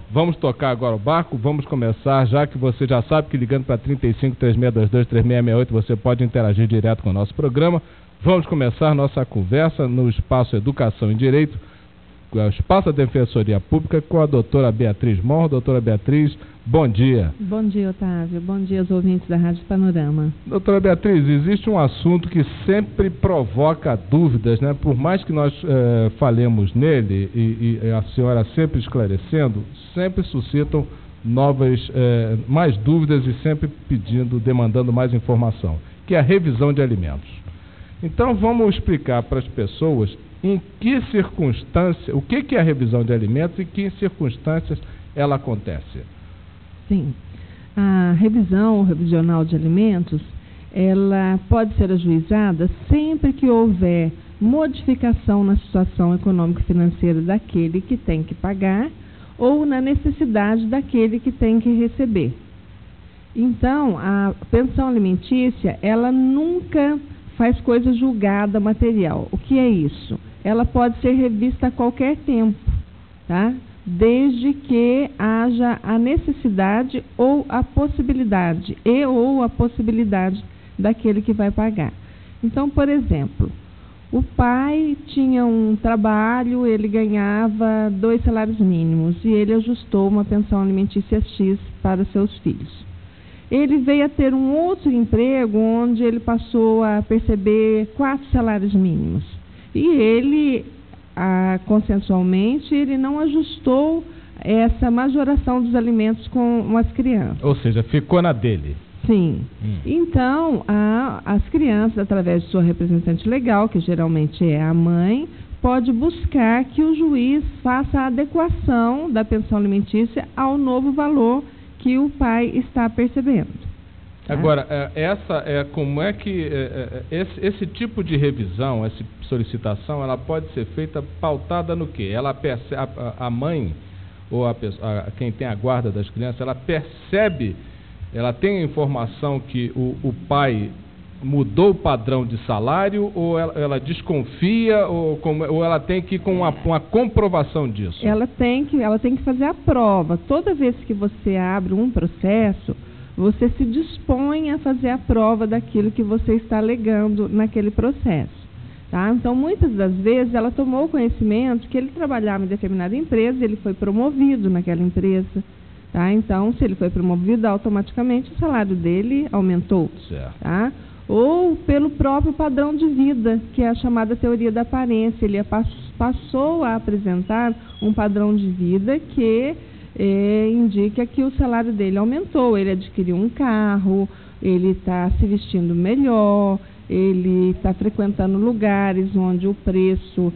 vamos tocar agora o barco, vamos começar, já que você já sabe que ligando para 35-3622-3668 você pode interagir direto com o nosso programa. Vamos começar nossa conversa no Espaço Educação em Direito, o Espaço da Defensoria Pública, com a doutora Beatriz Monro. Doutora Beatriz, bom dia. Bom dia, Otávio. Bom dia aos ouvintes da Rádio Panorama. Doutora Beatriz, existe um assunto que sempre provoca dúvidas, né? Por mais que nós falemos nele e a senhora sempre esclarecendo, sempre suscitam mais dúvidas e sempre demandando mais informação, que é a revisão de alimentos. Então vamos explicar para as pessoas em que circunstância, o que é a revisão de alimentos e em que circunstâncias ela acontece. Sim, a revisão revisional de alimentos, ela pode ser ajuizada sempre que houver modificação na situação econômico-financeira daquele que tem que pagar ou na necessidade daquele que tem que receber. Então, a pensão alimentícia, ela nunca faz coisa julgada material. O que é isso? Ela pode ser revista a qualquer tempo, tá? Desde que haja a necessidade ou a possibilidade, daquele que vai pagar. Então, por exemplo, o pai tinha um trabalho, ele ganhava 2 salários mínimos e ele ajustou uma pensão alimentícia X para seus filhos. Ele veio a ter um outro emprego onde ele passou a perceber 4 salários mínimos. E ele, consensualmente, ele não ajustou essa majoração dos alimentos com as crianças. Ou seja, ficou na dele. Sim. Então, as crianças, através de sua representante legal, que geralmente é a mãe, pode buscar que o juiz faça a adequação da pensão alimentícia ao novo valor que o pai está percebendo. Agora, como é que esse tipo de revisão, essa solicitação, ela pode ser feita pautada no quê? Ela a mãe ou quem tem a guarda das crianças, ela percebe, ela tem a informação que o pai mudou o padrão de salário, ou ela desconfia, ou ela tem que ir com uma comprovação disso? Ela tem que fazer a prova. Toda vez que você abre um processo, você se dispõe a fazer a prova daquilo que você está alegando naquele processo. Tá? Então, muitas das vezes, ela tomou conhecimento que ele trabalhava em determinada empresa, ele foi promovido naquela empresa. Tá? Então, se ele foi promovido, automaticamente o salário dele aumentou. Certo. Tá? Ou pelo próprio padrão de vida, que é a chamada teoria da aparência. Ele passou a apresentar um padrão de vida que indica que o salário dele aumentou. Ele adquiriu um carro, ele está se vestindo melhor, ele está frequentando lugares onde o preço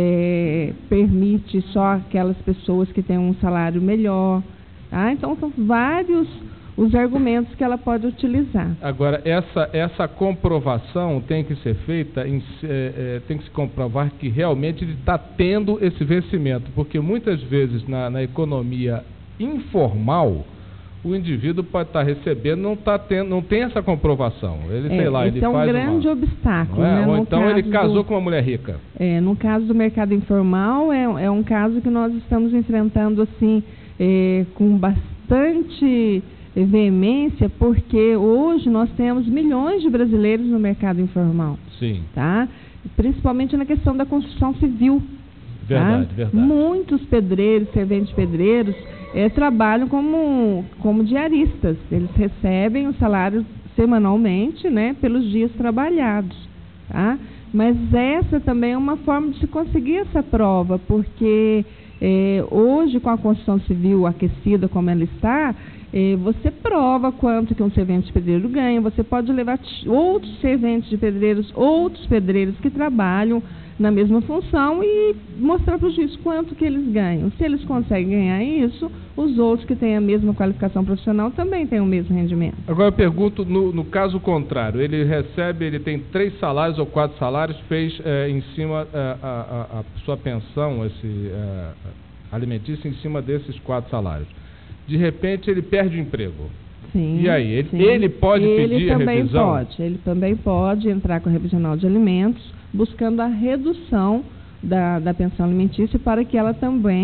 permite só aquelas pessoas que têm um salário melhor. Tá? Então, são vários os argumentos que ela pode utilizar. Agora, essa comprovação tem que ser feita, tem que se comprovar que realmente ele está tendo esse vencimento, porque muitas vezes na economia informal, o indivíduo pode estar recebendo, não tem essa comprovação. Ele, sei lá, ele faz um grande obstáculo. Né? Ou então ele casou com uma mulher rica. No caso do mercado informal, é um caso que nós estamos enfrentando assim, com bastante veemência, porque hoje nós temos milhões de brasileiros no mercado informal. Sim. Tá? Principalmente na questão da construção civil. Verdade, tá? verdade. Muitos pedreiros, serventes pedreiros, trabalham como diaristas. Eles recebem o salário semanalmente, né, pelos dias trabalhados. Tá? Mas essa também é uma forma de se conseguir essa prova, porque hoje, com a construção civil aquecida como ela está, você prova quanto que um servente de pedreiro ganha, você pode levar outros serventes de pedreiros, outros pedreiros que trabalham na mesma função e mostrar para o juiz quanto que eles ganham. Se eles conseguem ganhar isso, os outros que têm a mesma qualificação profissional também têm o mesmo rendimento. Agora eu pergunto, no caso contrário, ele tem 3 salários ou 4 salários, fez em cima a sua pensão alimentícia em cima desses 4 salários. De repente ele perde o emprego. Sim, e aí? Ele pode pedir a revisão? Ele também pode entrar com a revisional de alimentos, buscando a redução da pensão alimentícia para que ela também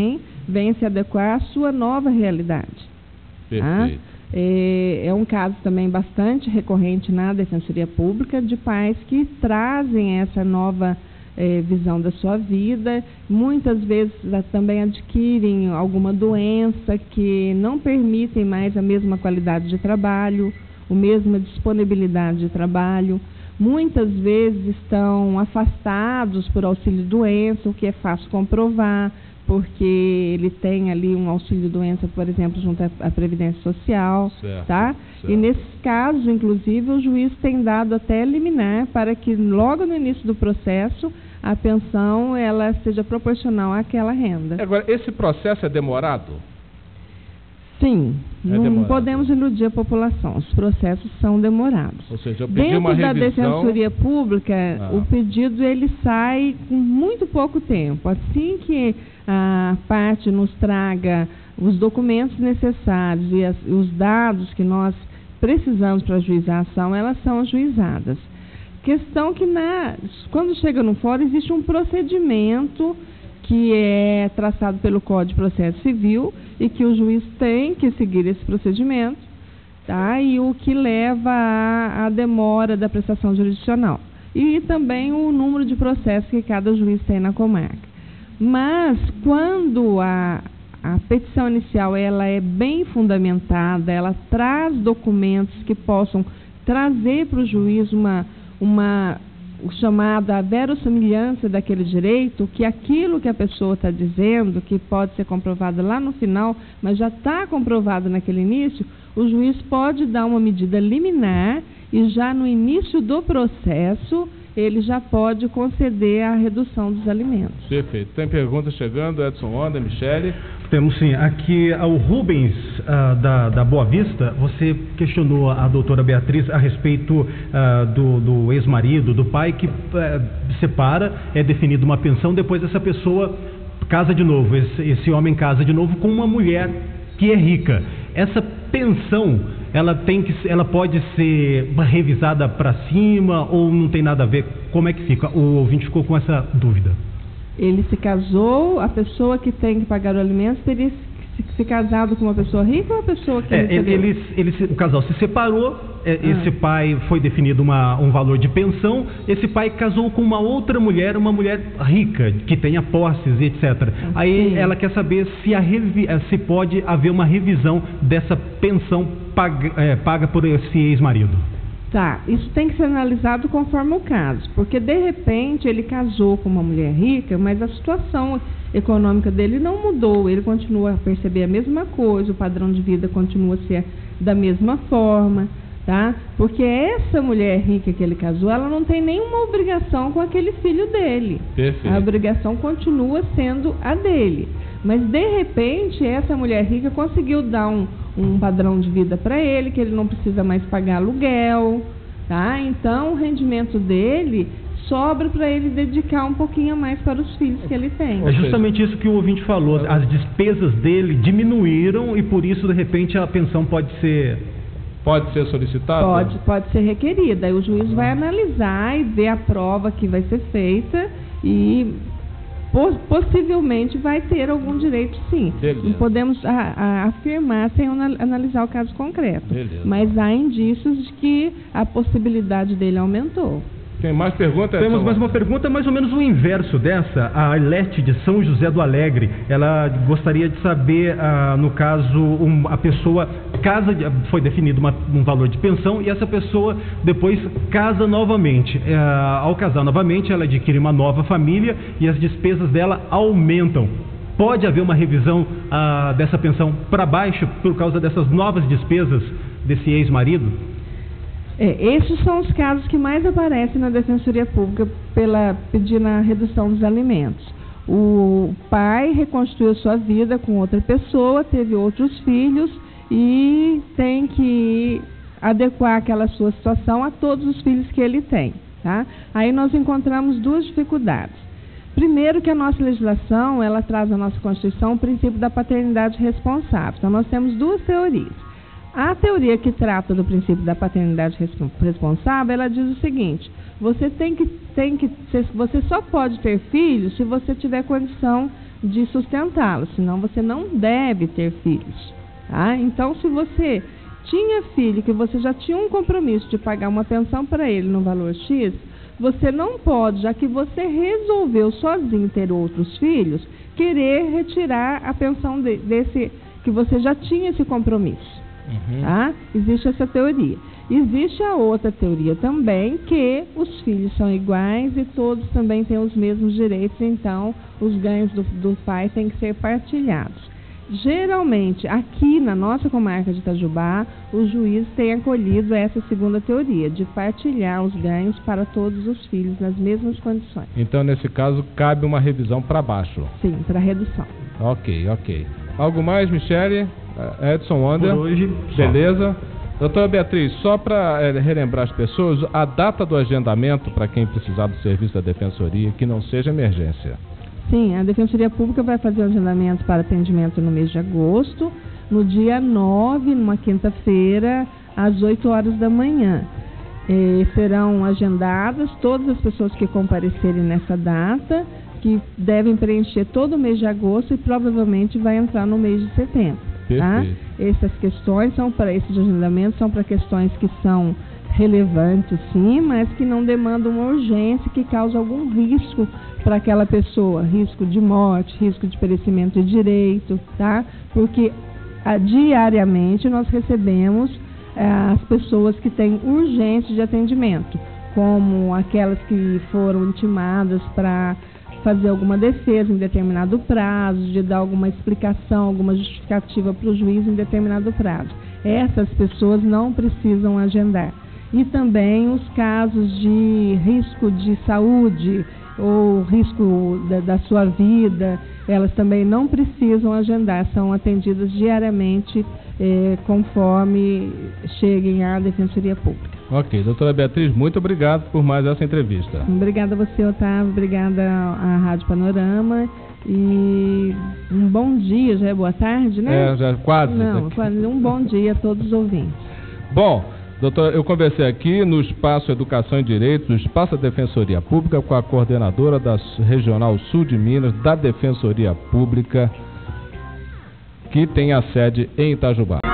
vem se adequar à sua nova realidade. Perfeito. Tá? É um caso também bastante recorrente na Defensoria Pública de pais que trazem essa nova visão da sua vida, muitas vezes também adquirem alguma doença que não permitem mais a mesma qualidade de trabalho, a mesma disponibilidade de trabalho. Muitas vezes estão afastados por auxílio-doença, o que é fácil comprovar, porque ele tem ali um auxílio-doença, por exemplo, junto à Previdência Social, certo, tá? Certo. E nesses casos, inclusive, o juiz tem dado até liminar para que logo no início do processo a pensão ela seja proporcional àquela renda. Agora, esse processo é demorado? Sim, não demorado. podemos iludir a população, os processos são demorados. Ou seja, eu pedi Dentro uma da revisão... Defensoria Pública, o pedido ele sai com muito pouco tempo. Assim que a parte nos traga os documentos necessários e os dados que nós precisamos para ajuizar a ação, elas são ajuizadas. Questão que quando chega no fórum existe um procedimento que é traçado pelo Código de Processo Civil e que o juiz tem que seguir esse procedimento, tá? E o que leva à demora da prestação jurisdicional. E também o número de processos que cada juiz tem na comarca. Mas, quando a petição inicial ela é bem fundamentada, ela traz documentos que possam trazer para o juiz o chamado a verossimilhança daquele direito, que aquilo que a pessoa está dizendo, que pode ser comprovado lá no final, mas já está comprovado naquele início, o juiz pode dar uma medida liminar e já no início do processo ele já pode conceder a redução dos alimentos. Perfeito. Tem pergunta chegando, Edson Honda, Michele? Temos sim. Aqui, o Rubens, da Boa Vista, você questionou a doutora Beatriz a respeito do ex-marido, do pai que separa, é definida uma pensão, depois essa pessoa casa de novo, esse homem casa de novo com uma mulher que é rica. Essa pensão, ela pode ser revisada para cima ou não tem nada a ver? Como é que fica? O ouvinte ficou com essa dúvida. Ele se casou, a pessoa que tem que pagar o alimento teria que se casado com uma pessoa rica ou uma pessoa que o casal se separou, esse pai foi definido um valor de pensão, esse pai casou com uma outra mulher, uma mulher rica, que tenha posses, etc. Aí ela quer saber se pode haver uma revisão dessa pensão paga por esse ex-marido. Tá, isso tem que ser analisado conforme o caso, porque de repente ele casou com uma mulher rica, mas a situação econômica dele não mudou, ele continua a perceber a mesma coisa, o padrão de vida continua a ser da mesma forma, tá? Porque essa mulher rica que ele casou, ela não tem nenhuma obrigação com aquele filho dele. Perfeito. A obrigação continua sendo a dele. Mas de repente essa mulher rica conseguiu dar um padrão de vida para ele, que ele não precisa mais pagar aluguel, tá? Então o rendimento dele sobra para ele dedicar um pouquinho a mais para os filhos que ele tem. É justamente isso que o ouvinte falou, as despesas dele diminuíram e por isso de repente a pensão pode ser solicitada? Pode ser requerida. Aí o juiz vai analisar e ver a prova que vai ser feita e possivelmente vai ter algum direito, sim. Beleza. Não podemos afirmar sem analisar o caso concreto. Beleza. Mas há indícios de que a possibilidade dele aumentou. Tem mais perguntas? Temos mais uma pergunta, mais ou menos o inverso dessa. A Arlete de São José do Alegre, ela gostaria de saber, no caso, a pessoa foi definido um valor de pensão e essa pessoa depois casa novamente. Ao casar novamente, ela adquire uma nova família e as despesas dela aumentam. Pode haver uma revisão dessa pensão para baixo por causa dessas novas despesas desse ex-marido? Esses são os casos que mais aparecem na Defensoria Pública pedindo a redução dos alimentos. O pai reconstruiu sua vida com outra pessoa, teve outros filhos e tem que adequar aquela sua situação a todos os filhos que ele tem, tá? Aí nós encontramos duas dificuldades. Primeiro, que a nossa legislação, ela traz à nossa Constituição o princípio da paternidade responsável. Então nós temos duas teorias. A teoria que trata do princípio da paternidade responsável, ela diz o seguinte: você só pode ter filhos se você tiver condição de sustentá-los, senão você não deve ter filhos. Tá? Então, se você tinha filho, que você já tinha um compromisso de pagar uma pensão para ele no valor X, você não pode, já que você resolveu sozinho ter outros filhos, querer retirar a pensão desse, que você já tinha esse compromisso. Tá? Existe essa teoria. Existe a outra teoria também, que os filhos são iguais e todos também têm os mesmos direitos, então os ganhos do pai têm que ser partilhados. Geralmente, aqui na nossa comarca de Itajubá, o juiz tem acolhido essa segunda teoria, de partilhar os ganhos para todos os filhos nas mesmas condições. Então, nesse caso, cabe uma revisão para baixo. Sim, para redução. Ok. Algo mais, Michele? Edson, Wander? Por hoje, beleza. Doutora Beatriz, só para relembrar as pessoas, a data do agendamento para quem precisar do serviço da Defensoria, que não seja emergência. Sim, a Defensoria Pública vai fazer o agendamento para atendimento no mês de agosto, no dia 9, numa quinta-feira, às 8 horas da manhã. Serão agendadas todas as pessoas que comparecerem nessa data, que devem preencher todo o mês de agosto e provavelmente vai entrar no mês de setembro. Tá? Essas questões esses agendamentos são para questões que são relevantes, sim, mas que não demandam uma urgência, que causa algum risco para aquela pessoa, risco de morte, risco de perecimento de direito, tá? Porque diariamente nós recebemos as pessoas que têm urgência de atendimento, como aquelas que foram intimadas para fazer alguma defesa em determinado prazo, de dar alguma explicação, alguma justificativa para o juiz em determinado prazo. Essas pessoas não precisam agendar. E também os casos de risco de saúde ou risco da sua vida, elas também não precisam agendar, são atendidas diariamente conforme cheguem à Defensoria Pública. Ok, doutora Beatriz, muito obrigado por mais essa entrevista. Obrigada a você, Otávio, obrigada à Rádio Panorama e um bom dia, já é boa tarde, né? Já quase. Não, quase um bom dia a todos os ouvintes. Bom, doutora, eu conversei aqui no Espaço Educação e Direitos, no Espaço da Defensoria Pública, com a coordenadora da Regional Sul de Minas, da Defensoria Pública, que tem a sede em Itajubá.